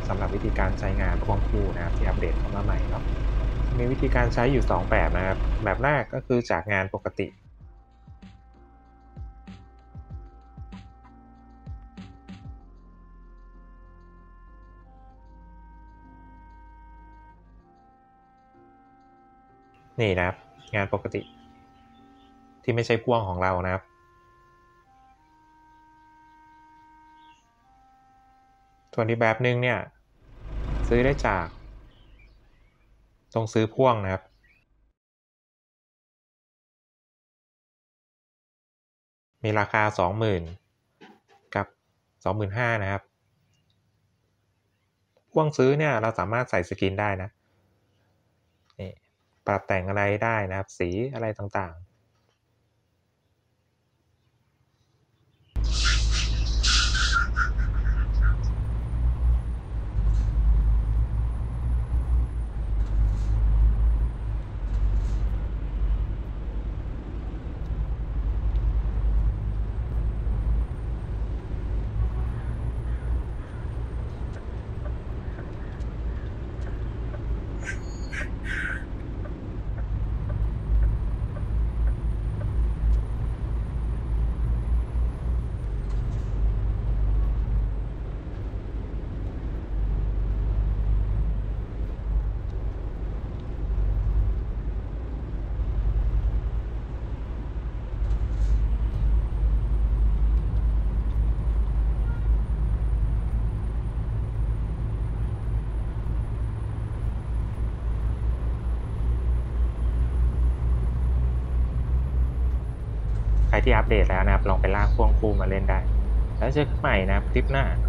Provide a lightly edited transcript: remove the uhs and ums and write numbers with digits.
สำหรับวิธีการใช้งานควบคู่นะครับที่อัปเดตเข้ามาใหม่เนาะมีวิธีการใช้อยู่2แบบนะครับแบบแรกก็คือจากงานปกตินี่นะครับงานปกติที่ไม่ใช่พ่วงของเรานะครับส่วนอีกแบบหนึ่งเนี่ยซื้อได้จากตรงซื้อพ่วงนะครับมีราคา 20,000 กับ 25,000 นะครับพ่วงซื้อเนี่ยเราสามารถใส่สกินได้นะนี่ปรับแต่งอะไรได้นะครับสีอะไรต่างๆใครที่อัปเดตแล้วนะครับลองไปลากพ่วงคู่มาเล่นได้แล้วเจอกันใหม่นะครับคลิปหน้า